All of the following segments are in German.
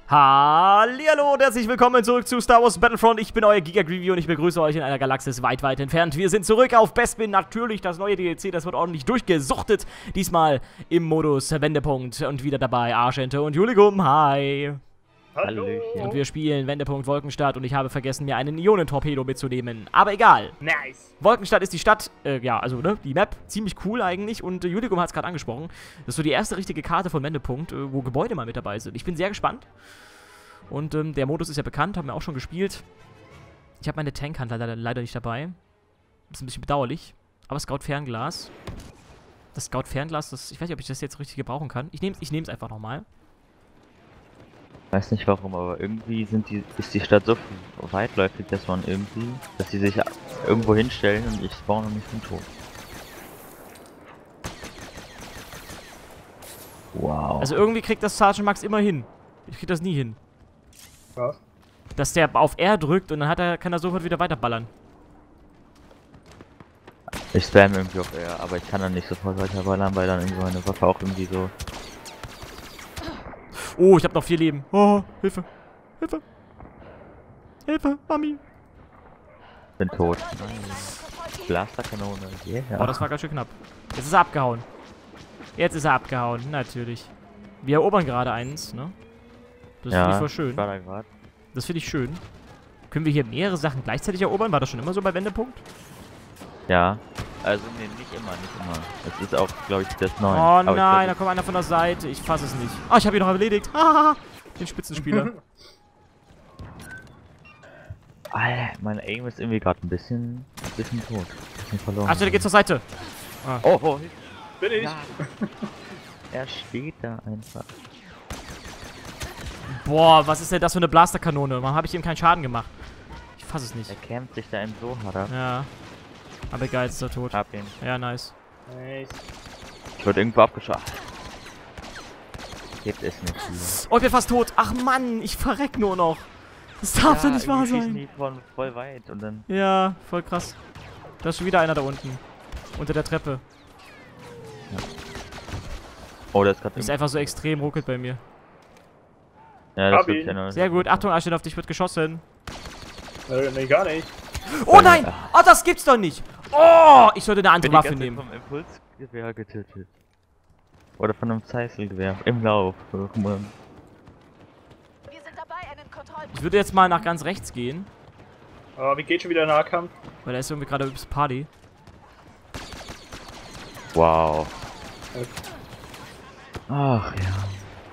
Hallihallo und herzlich willkommen zurück zu Star Wars Battlefront. Ich bin euer Giga-Greevy und ich begrüße euch in einer Galaxis weit, weit entfernt. Wir sind zurück auf Bespin. Natürlich das neue DLC, das wird ordentlich durchgesuchtet. Diesmal im Modus Wendepunkt und wieder dabei Argente und Juligum. Hi. Hallo. Und wir spielen Wendepunkt Wolkenstadt und ich habe vergessen, mir einen Ionentorpedo mitzunehmen. Aber egal. Nice. Wolkenstadt ist die Stadt, ja, also, ne, die Map, ziemlich cool eigentlich und Juligum hat es gerade angesprochen. Das ist so die erste richtige Karte von Wendepunkt, wo Gebäude mal mit dabei sind. Ich bin sehr gespannt. Und der Modus ist ja bekannt, haben wir auch schon gespielt. Ich habe meine Tankhand leider nicht dabei. Das ist ein bisschen bedauerlich. Aber Scout-Fernglas. Das Scout-Fernglas, ich weiß nicht, ob ich das jetzt richtig gebrauchen kann. Ich nehme es einfach nochmal. Weiß nicht warum, aber irgendwie ist die Stadt so weitläufig, dass sie sich irgendwo hinstellen und ich spawne nicht vom Tod. Wow. Also irgendwie kriegt das Sergeant Max immer hin. Ich krieg das nie hin. Was? Dass der auf R drückt und dann kann er sofort wieder weiterballern. Ich spam irgendwie auf R, aber ich kann dann nicht sofort weiterballern, weil dann irgendwie meine Waffe auch irgendwie so... Oh, ich habe noch 4 Leben. Oh, Hilfe. Hilfe. Hilfe, Mami. Bin tot. Blasterkanone. Yeah. Oh, das war ganz schön knapp. Jetzt ist er abgehauen. Jetzt ist er abgehauen, natürlich. Wir erobern gerade eins, ne? Das finde ich voll schön. War da grad. Das finde ich schön. Können wir hier mehrere Sachen gleichzeitig erobern? War das schon immer so bei Wendepunkt? Ja. Also nee, nicht immer. Es ist auch, glaube ich, das neue. Oh nein, da kommt einer von der Seite. Ich fasse es nicht. Oh, ich habe ihn noch erledigt. Hahaha. Den Spitzenspieler. Alter, mein Aim ist irgendwie gerade ein bisschen tot. Bisschen verloren. Achso, der geht zur Seite. Ah. Oh. Bin ich? Ja. Er steht da einfach. Boah, was ist denn das für eine Blasterkanone? Warum habe ich ihm keinen Schaden gemacht? Ich fasse es nicht. Er kämpft sich da eben so hart ab. Ja. Aber egal, jetzt ist er tot. Hab ihn. Ja, nice. Nice. Ich wurde irgendwo abgeschossen. Gibt es nicht hier. Oh, ich bin fast tot. Ach Mann, ich verreck nur noch. Das darf doch nicht wahr sein. Die von voll weit und dann... Ja, voll krass. Da ist schon wieder einer da unten. Unter der Treppe. Ja. Oh, das ist gerade... Ist einfach so extrem ruckelt bei mir. Ja, das wird ja noch... Sehr gut. Achtung, Arschin, auf dich wird geschossen. Nee, gar nicht. Oh nein! Oh, das gibt's doch nicht! Oh, ich sollte eine andere Waffe nehmen. Vom Impulsgewehr getötet. Oder von einem Zeißelgewehr. Im Lauf. Wir sind dabei, einen Ich würde jetzt mal nach ganz rechts gehen. Aber wie geht schon wieder Nahkampf? Weil da ist irgendwie gerade Party. Wow. Ach ja.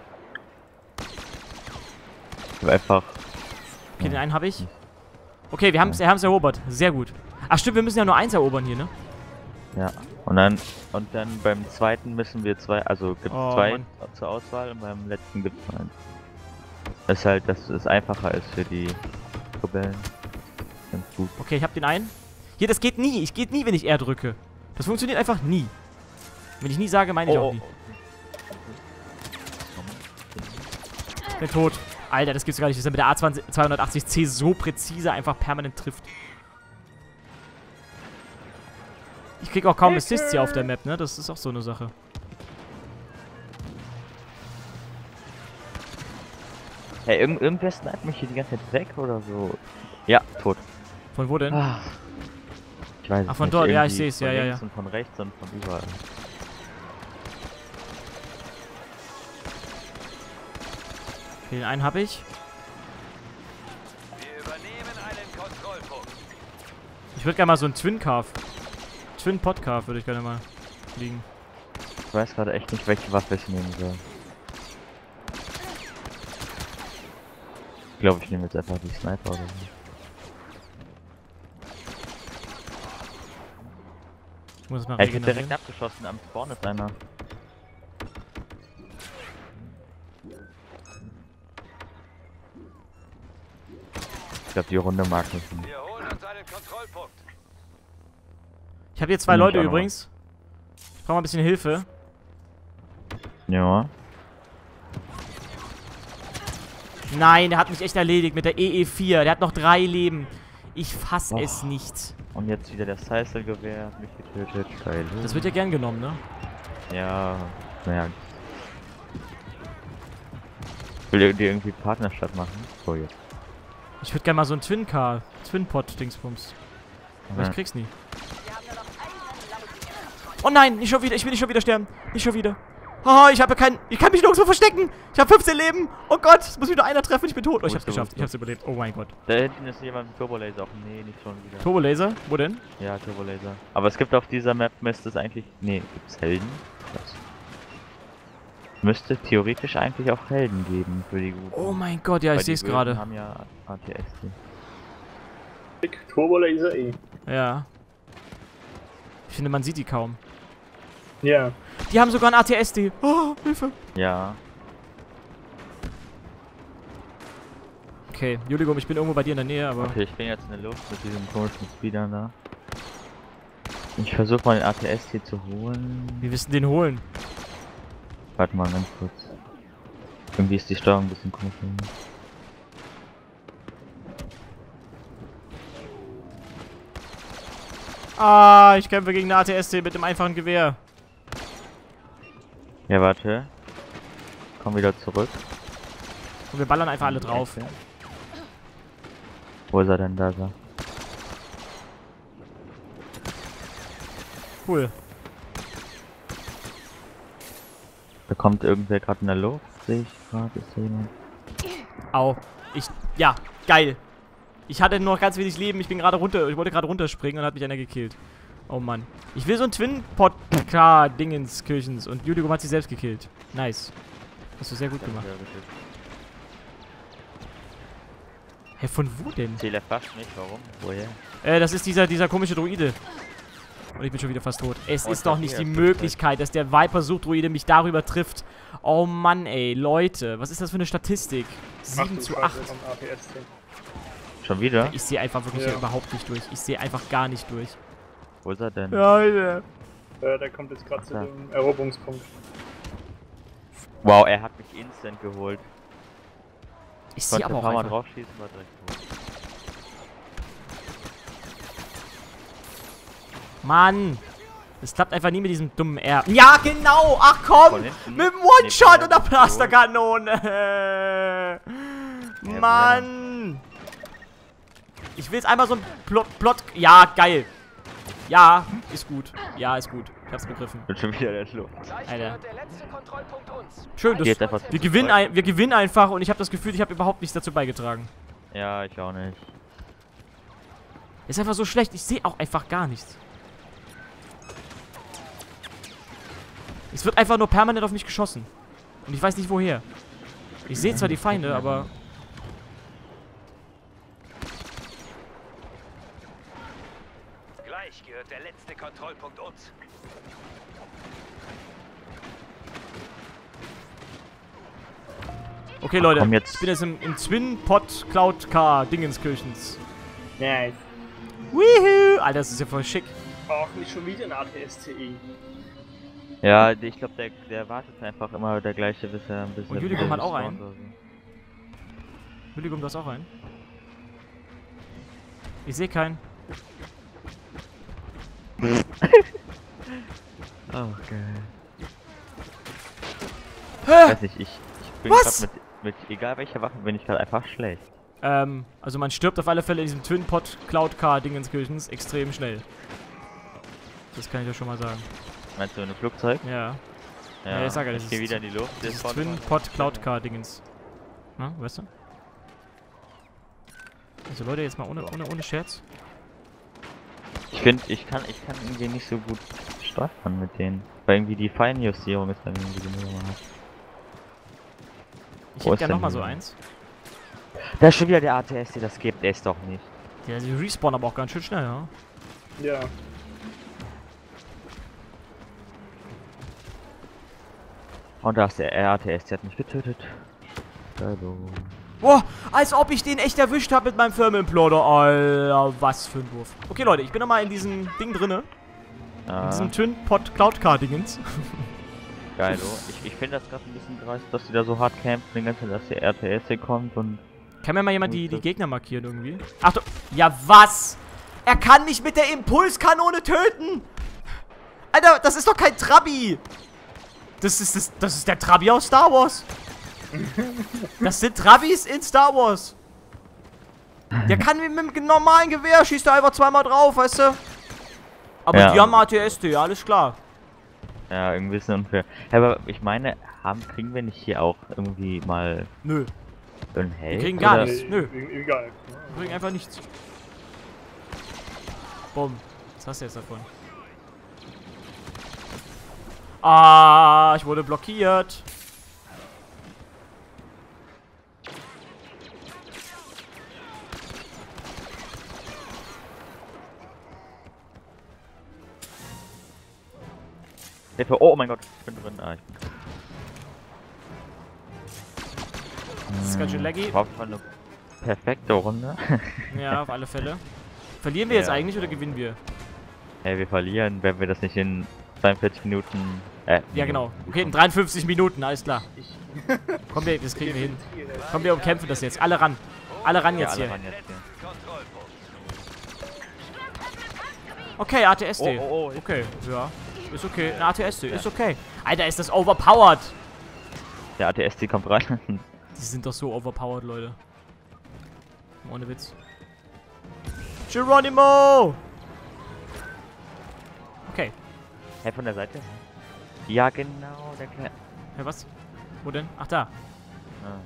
Ich hab einfach... Okay, den einen habe ich. Okay, wir haben es erobert. Sehr gut. Ach stimmt, wir müssen ja nur eins erobern hier, ne? Ja. Und dann beim zweiten müssen wir zwei... Also gibt es zwei Mann. zur Auswahl und beim letzten gibt es eins. Das ist halt, dass es einfacher ist für die Rebellen. Ganz gut. Okay, ich habe den einen. Hier, das geht nie. Ich geht nie, wenn ich R drücke. Das funktioniert einfach nie. Wenn ich nie sage, meine ich auch nie. Bin tot. Alter, das gibt's gar nicht, dass er mit der A280C so präzise einfach permanent trifft. Ich krieg auch kaum Assists hier auf der Map, ne? Das ist auch so eine Sache. Hey, irgendwer sniped mich hier die ganze Zeit weg oder so. Ja, tot. Von wo denn? Ah, ich weiß es Ach, von nicht. dort, ja, ich Irgendwie sehe es, ja, von ja, links ja. und von rechts und von überall. Okay, den einen habe ich. Wir übernehmen einen Kontrollpunkt. Ich würde gerne mal so einen Twin-Pod-Carve würde ich gerne mal fliegen. Ich weiß gerade echt nicht, welche Waffe ich nehmen soll. Ich glaube, ich nehme jetzt einfach die Sniper oder so. Ich muss es mal Ja, ich bin regenerieren. direkt abgeschossen, am Spawn ist einer. Ich glaube, die Runde mag nicht. Wir holen uns einen Kontrollpunkt. Ich habe hier 2 Hm, Leute schau mal. übrigens. Ich brauche mal ein bisschen Hilfe. Ja. Nein, der hat mich echt erledigt mit der EE4. Der hat noch 3 Leben. Ich fass es nicht. Und jetzt wieder das Zeißelgewehr hat mich getötet. Geil. Das wird ja gern genommen, ne? Ja, naja. Will die irgendwie Partnerschaft machen? So jetzt. Ich würde gerne mal so ein Twin-Car, Twin-Pod-Dingsbums. Aber ich krieg's nie. Oh nein, nicht schon wieder. Ich will nicht schon wieder sterben. Nicht schon wieder. Oh, ich habe keinen. Ich kann mich nirgendwo verstecken. Ich habe 15 Leben. Oh Gott, es muss mich nur einer treffen. Ich bin tot. Oh, ich hab's geschafft. Ich hab's überlebt. Oh mein Gott. Da hinten ist jemand mit Turbolaser. Nee, nicht schon wieder. Turbolaser? Wo denn? Ja, Turbolaser. Aber es gibt auf dieser Map, müsste es eigentlich... Nee, gibt's Helden? Was? Müsste theoretisch eigentlich auch Helden geben für die Guten. Oh mein Gott, ja, ich sehe es gerade. Haben ja ATST. Big Turbolaser eh. Ja. Ich finde, man sieht die kaum. Ja. Die haben sogar ein ATSD. Oh, Hilfe. Ja. Okay, Entschuldigung, ich bin irgendwo bei dir in der Nähe, aber... Okay, ich bin jetzt in der Luft mit diesem komischen Speedern da. Ich versuche mal den ATST zu holen. Wir müssen den holen. Warte mal ganz kurz. Irgendwie ist die Steuerung ein bisschen komisch. Ah, ich kämpfe gegen eine ATST mit dem einfachen Gewehr. Ja, warte. Komm wieder zurück. Und wir ballern einfach alle drauf. Wo ist er denn da? So? Cool. Da kommt irgendwer gerade in der Luft. Sehe ich gerade, ist da jemand? Au. Ja, geil. Ich hatte nur noch ganz wenig Leben. Ich wollte gerade runterspringen und hat mich einer gekillt. Oh Mann. Ich will so ein Twin-Pod-Dingens-Kirchens und Julium hat sich selbst gekillt. Nice. Hast du sehr gut gemacht. Hä, von wo denn? Zähler fast nicht, warum? Woher? Das ist dieser komische Druide. Und ich bin schon wieder fast tot. Es Oh, ist doch nicht die Möglichkeit, dass der Viper-Sucht-Druide mich darüber trifft. Oh Mann, ey. Leute, was ist das für eine Statistik? 7 zu 8. Schon wieder? Ich sehe einfach wirklich überhaupt nicht durch. Ich sehe einfach gar nicht durch. Wo ist er denn? Ja. Der kommt jetzt gerade zu dem Eroberungspunkt. Wow, er hat mich instant geholt. Ich sehe aber auch mal einfach... drauf schießen, war direkt tot. Mann! Es klappt einfach nie mit diesem dummen R. Ja, genau! Ach komm! Mit dem One-Shot und der Plasterkanone! Mann! Ich will jetzt einmal so ein Plot... Ja, geil! Ja, ist gut. Ja, ist gut. Ich hab's begriffen. Bin schon wieder der Luft. Alter. Der letzte Kontrollpunkt uns. Schön, Geht einfach wir gewinnen einfach und ich habe das Gefühl, ich habe überhaupt nichts dazu beigetragen. Ja, ich auch nicht. Ist einfach so schlecht. Ich sehe auch einfach gar nichts. Es wird einfach nur permanent auf mich geschossen. Und ich weiß nicht woher. Ich sehe zwar die Feinde, aber... Gleich gehört der letzte Kontrollpunkt uns. Okay, Leute. komm jetzt. Ich bin jetzt im Twin-Pod-Cloud-Car-Dingenskirchens. Nice. Woohoo! Alter, das ist ja voll schick. Ach, nicht schon wieder ein ATSTE. Ja, ich glaube, der wartet einfach immer der gleiche, bis er ein bisschen... Und Julium hat auch einen. oder so. Julium, du hast auch einen. Ich sehe keinen. Oh, geil. Hä? Ich weiß nicht, ich bin gerade mit egal welcher Waffe bin ich gerade einfach schlecht. Also man stirbt auf alle Fälle in diesem Twin-Pod-Cloud-Car-Dingenskirchens extrem schnell. Das kann ich ja schon mal sagen. Meinst du in einem Flugzeug? Ja. Ja, ich sag ja, das ich geh ist wieder in die Luft. Das Twin-Pod-Cloud-Car-Dingens. Na, weißt du? Also Leute, jetzt mal ohne Scherz. Ich finde, ich kann irgendwie nicht so gut steuern mit denen. Weil irgendwie die Feinjustierung ist dann irgendwie genug. Ich Wo hätte ist gerne denn nochmal so der? eins. Da ist schon wieder der ATST, das gibt es doch nicht. Ja, die respawnen aber auch ganz schön schnell, ja? Ja. Und da ist der ATST, hat mich getötet. Hallo. Boah, als ob ich den echt erwischt habe mit meinem Firmenimploder. Alter, was für ein Wurf. Okay, Leute, ich bin nochmal in diesem Ding drinne. In diesem Twin-Pod-Cloud-Car-Dingens. Geil, oh. Ich finde das gerade ein bisschen dreist, dass die da so hart campen, den ganzen Tag, dass der ATST kommt und... Kann mir mal jemand die Gegner markieren irgendwie? Achtung. Ja, was? Er kann mich mit der Impulskanone töten! Alter, das ist doch kein Trabi! Das ist der Trabi aus Star Wars. Das sind Travis in Star Wars. Der kann mit dem normalen Gewehr, schießt er einfach zweimal drauf, weißt du? Aber Ja. die haben AT-ST, alles klar. Ja, irgendwie ist es unfair. Ja, aber ich meine, kriegen wir nicht hier auch irgendwie mal Nö, einen Held? Wir kriegen gar oder- nichts. Nö. Egal. wir kriegen einfach nichts. Bumm. Was hast du jetzt davon? Ah, ich wurde blockiert. Hilfe. Oh mein Gott, ich bin drin. Ich bin drin. Das ist ganz schön laggy. War voll eine perfekte Runde. Ja, auf alle Fälle. Verlieren wir jetzt Ja. eigentlich oder gewinnen wir? Ey, wir verlieren, wenn wir das nicht in 42 Minuten. Ja, genau. Okay, in 53 Minuten, alles klar. Komm, das kriegen wir hin. Komm, wir umkämpfen das jetzt. Alle ran. Alle ran Ja, jetzt alle hier. waren jetzt hier. Letzten Kontrollpunkt. Okay, AT-ST. Oh. Okay, ja. Ist okay. Ein AT-ST, ist okay. Alter, ist das overpowered. Der ATST kommt rein. Die sind doch so overpowered, Leute. Ohne Witz. Geronimo! Okay. Hey, von der Seite? Ja, genau, der Kleine. Ja, was? Wo denn? Ach, da. Ah.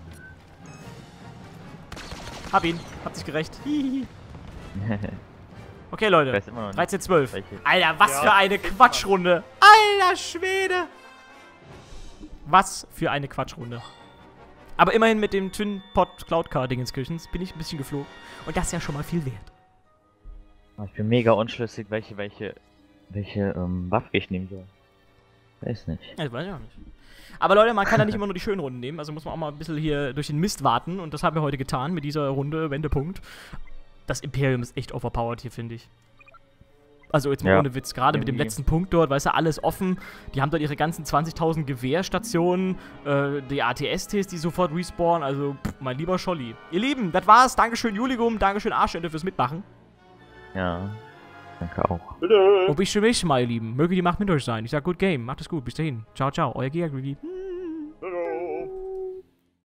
Hab ihn. Hab dich gerecht. Hihihi. Okay, Leute. Ich weiß immer noch nicht, 13-12. welche. Alter, was Ja. für eine Quatschrunde. Alter Schwede. Was für eine Quatschrunde. Aber immerhin mit dem Twin Pod Cloud Car Dingenskirchens bin ich ein bisschen geflogen. Und das ist ja schon mal viel wert. Ich bin mega unschlüssig, welche Waffe ich nehmen soll. Weiß nicht. Ja, das weiß ich auch nicht. Aber Leute, man kann ja nicht immer nur die schönen Runden nehmen. Also muss man auch mal ein bisschen hier durch den Mist warten. Und das haben wir heute getan mit dieser Runde Wendepunkt. Das Imperium ist echt overpowered hier, finde ich. Also jetzt mal Ja. ohne Witz. Gerade mit dem Irgendwie. letzten Punkt dort, weißt du, alles offen. Die haben dort ihre ganzen 20.000 Gewehrstationen. Die AT-STs, die sofort respawnen. Also, mein lieber Scholli. Ihr Lieben, das war's. Dankeschön, Juligum. Dankeschön, Arschende, fürs Mitmachen. Ja. Danke auch. Bitte. Und bis zum nächsten Mal, ihr Lieben. Möge die Macht mit euch sein. Ich sag, good game. Macht es gut. Bis dahin. Ciao, ciao. Euer Giga.